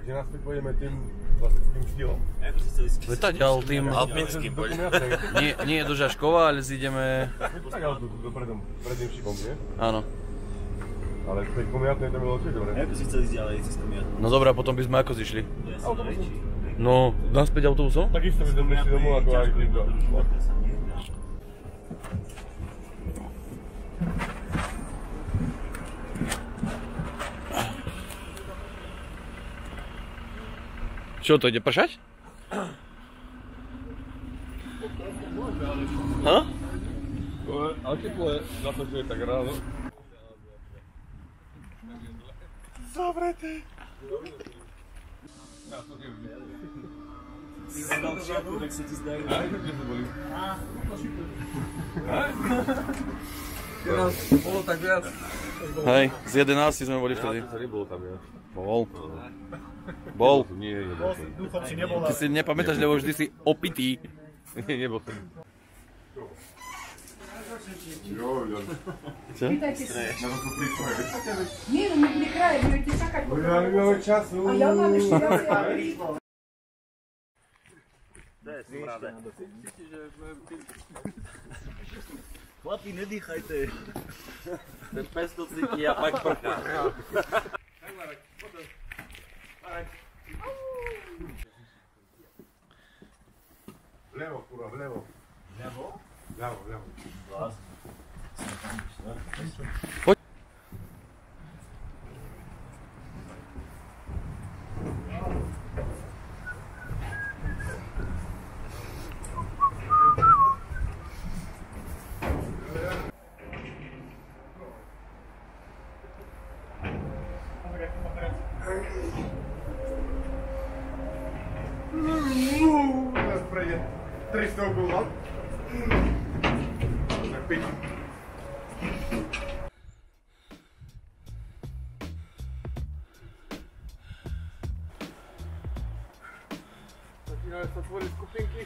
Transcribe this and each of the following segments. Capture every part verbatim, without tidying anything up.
Takže naspäť pôjdeme tým vlastne tým štýlom. Vytaďal tým alpinským poď. Nie, nie do Žaškova, ale zídeme... Tak ale tu dopredom, pred tým šipom, nie? Áno. Ale tej komiatnej to bolo tiež dobre. Ako si chcel ísť ďalej cez komiatnej? No dobré, a potom by sme ako zišli? Autobusom. No, naspäť autobusom? Takisto by sme prišli domov ako aj týmto. Čo to ide pršať? Ha? Ale teplo je za to, že je tak ráno. Zavretý! Si si dal čiaku, tak sa ti zdajú. Aj, kde sme boli? Teraz bolo tak viac. Hej, z jedenástich sme boli vtedy. Ja, to nebolo tam viac. Bol. Bol. Nie, nebol som. Dúfam si nebol. Ty si nepamätáš, lebo vždy si opitý. Nie, nebol som. Čo? Pýtajte sa. Na to sú prísne. Nie, no my boli kraje, budete čakať. Ja nemám času. A ja mám ešte viacej. To je smrade. Chlapi, nedýchajte. Ten pes to cíti a pak prchá. Vlevo, kurva, vlevo. Ľavo? Vlevo, vlevo. Vás. Poď. Teraz prejde tristo gula. Tak piť. Začínajú sa tvoriť skupinky.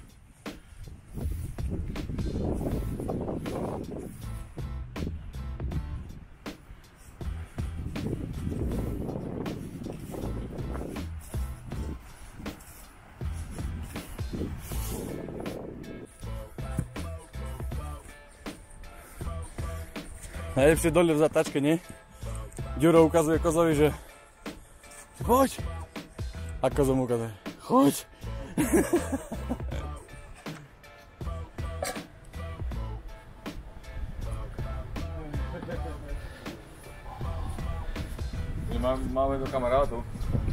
Najlepšie dole v zatačke, nie? Ďuro ukazuje kozovi, že poď! A kozo mu ukazuje, choď! Máme do kamarátov.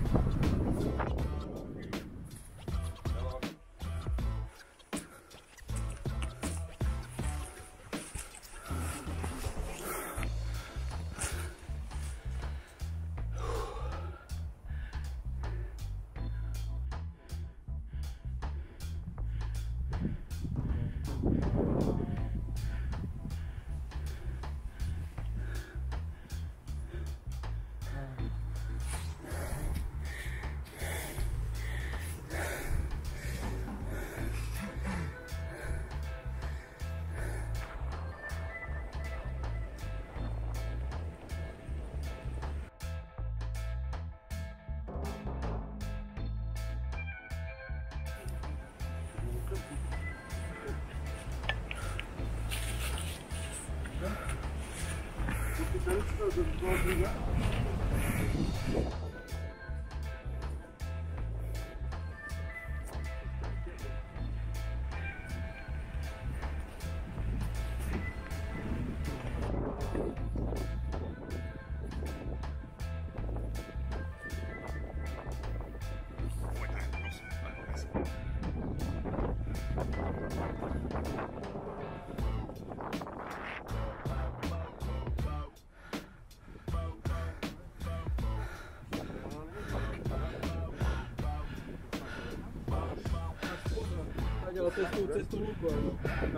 Ale cestu, cestu lúku, áno.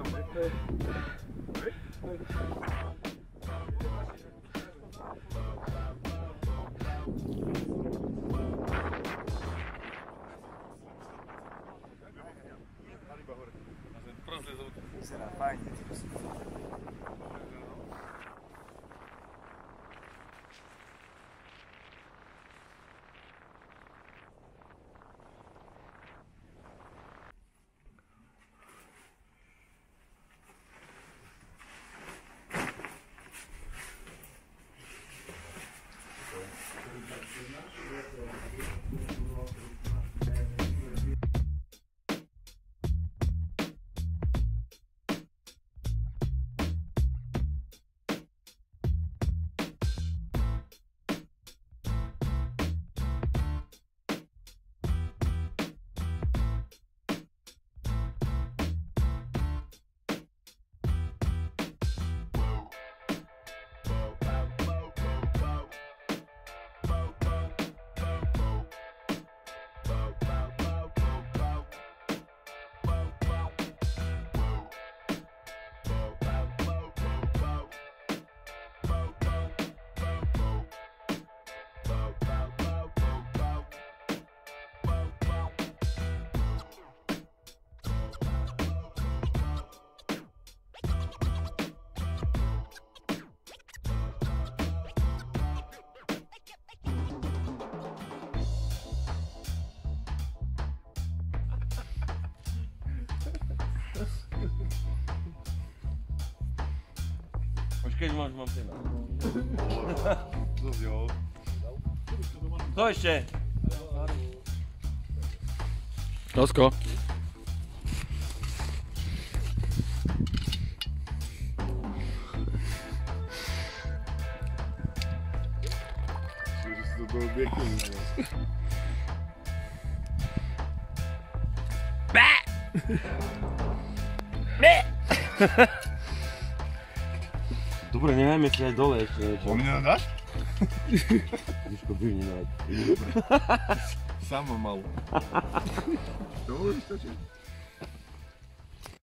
Vyzerá fajne. keď máš, mám teba. Co wziął? To ešte? Josko. Że to było biegnie na nas. Dobre, neviem, jestli aj dole ešte niečo. Po mnie nadasz? Miško, bivni na Samo mało. To możesz to cię.